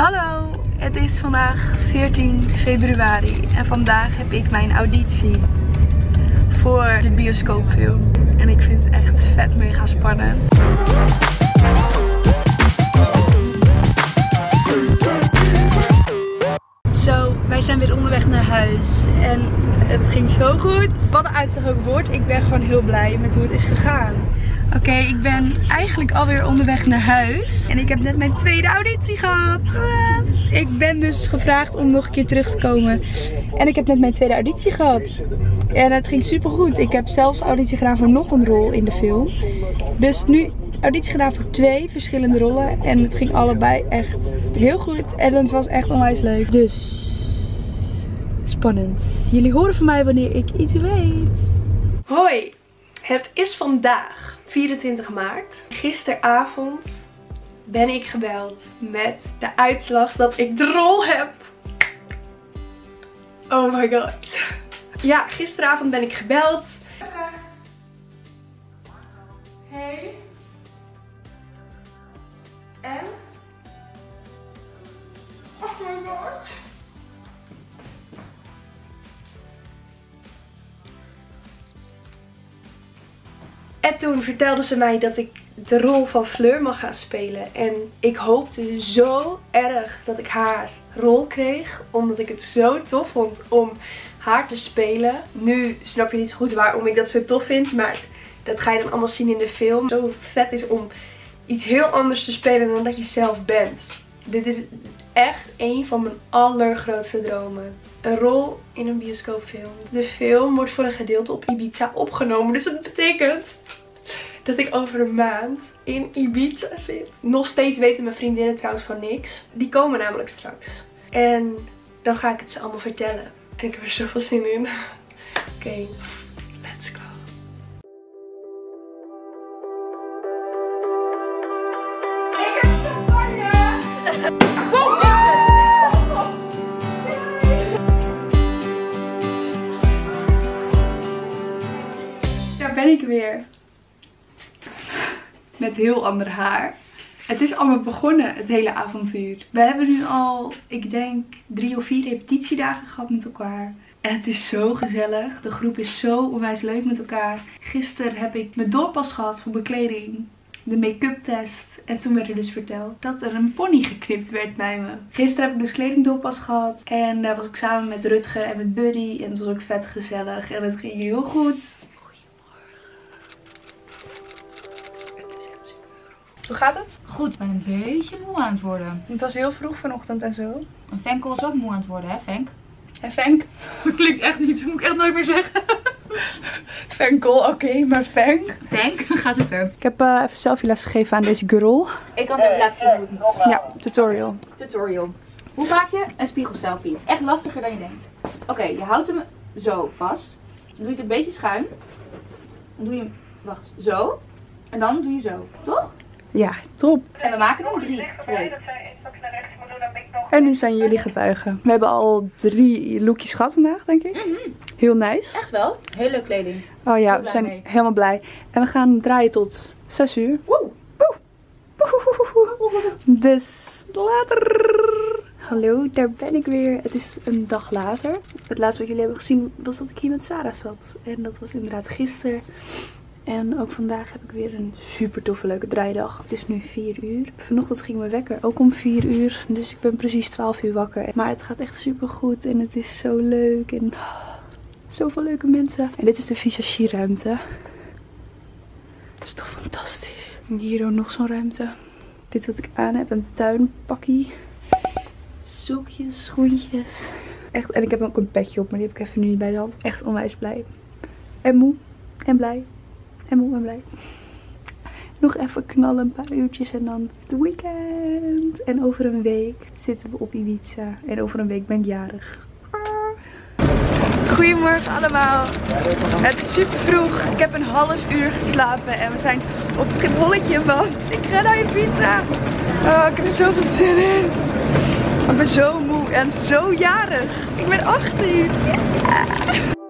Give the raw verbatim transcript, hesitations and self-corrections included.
Hallo, het is vandaag veertien februari en vandaag heb ik mijn auditie voor de bioscoopfilm. En ik vind het echt vet mega spannend. Zo, wij zijn weer onderweg naar huis en het ging zo goed. Wat een uitslag ook wordt, ik ben gewoon heel blij met hoe het is gegaan. Oké, okay, ik ben eigenlijk alweer onderweg naar huis. En ik heb net mijn tweede auditie gehad. Ik ben dus gevraagd om nog een keer terug te komen. En ik heb net mijn tweede auditie gehad. En het ging super goed. Ik heb zelfs auditie gedaan voor nog een rol in de film. Dus nu auditie gedaan voor twee verschillende rollen. En het ging allebei echt heel goed. En het was echt onwijs leuk. Dus spannend. Jullie horen van mij wanneer ik iets weet. Hoi, het is vandaag vierentwintig maart. Gisteravond ben ik gebeld met de uitslag dat ik de rol heb. Oh my god. Ja, gisteravond ben ik gebeld. Hey. En? Oh my god. En toen vertelde ze mij dat ik de rol van Fleur mag gaan spelen. En ik hoopte zo erg dat ik haar rol kreeg. Omdat ik het zo tof vond om haar te spelen. Nu snap je niet zo goed waarom ik dat zo tof vind. Maar dat ga je dan allemaal zien in de film. Zo vet is om iets heel anders te spelen dan dat je zelf bent. Dit is echt een van mijn allergrootste dromen. Een rol in een bioscoopfilm. De film wordt voor een gedeelte op Ibiza opgenomen. Dus dat betekent dat ik over een maand in Ibiza zit. Nog steeds weten mijn vriendinnen trouwens van niks. Die komen namelijk straks. En dan ga ik het ze allemaal vertellen. En ik heb er zoveel zin in. Oké, okay, let's go. Ik heb het gevangen! Daar ben ik weer. Met heel ander haar. Het is allemaal begonnen, het hele avontuur. We hebben nu al, ik denk, drie of vier repetitiedagen gehad met elkaar. En het is zo gezellig. De groep is zo onwijs leuk met elkaar. Gisteren heb ik mijn doorpas gehad voor mijn kleding. De make-up test. En toen werd er dus verteld dat er een pony geknipt werd bij me. Gisteren heb ik dus kledingdoorpas gehad. En daar was ik samen met Rutger en met Buddy. En het was ook vet gezellig. En het ging heel goed. Hoe gaat het? Goed, ik ben een beetje moe aan het worden. Het was heel vroeg vanochtend en zo. En Fenk was ook moe aan het worden, hè Fenk? En Fenk? Dat klinkt echt niet, dat moet ik echt nooit meer zeggen. Fenkel, oké, okay, maar Fenk? Fenk, gaat het ver. Ik heb uh, even selfie-les gegeven aan deze girl. Ik kan het even laten zien hoe het moet. Ja, tutorial. Tutorial. Hoe maak je een spiegelselfie? Het is echt lastiger dan je denkt. Oké, okay, je houdt hem zo vast. Dan doe je het een beetje schuin. Dan doe je hem, wacht, zo. En dan doe je zo, toch? Ja, top. En we maken hem drie, twee. En nu zijn jullie getuigen. We hebben al drie lookjes gehad vandaag, denk ik. Mm-hmm. Heel nice. Echt wel. Heel leuk kleding. Oh ja, we zijn mee. helemaal blij. En we gaan draaien tot zes uur. Woe. Woe. Woe. Dus later. Hallo, daar ben ik weer. Het is een dag later. Het laatste wat jullie hebben gezien was dat ik hier met Sarah zat. En dat was inderdaad gisteren. En ook vandaag heb ik weer een super toffe leuke draaidag. Het is nu vier uur. Vanochtend ging mijn wekker ook om vier uur. Dus ik ben precies twaalf uur wakker. Maar het gaat echt super goed. En het is zo leuk. En oh, zoveel leuke mensen. En dit is de visagieruimte. Dat is toch fantastisch. En hier ook nog zo'n ruimte. Dit wat ik aan heb. Een tuinpakkie. Zoekjes, schoentjes. Echt. En ik heb ook een petje op. Maar die heb ik even nu niet bij de hand. Echt onwijs blij. En moe. En blij. En moe en blij. Nog even knallen, een paar uurtjes en dan de weekend. En over een week zitten we op Ibiza. En over een week ben ik jarig. Goedemorgen allemaal. Het is super vroeg. Ik heb een half uur geslapen. En we zijn op het Schipholletje, want ik ga naar Ibiza. Oh, ik heb er zoveel zin in. Ik ben zo moe en zo jarig. Ik ben achttien. Yeah.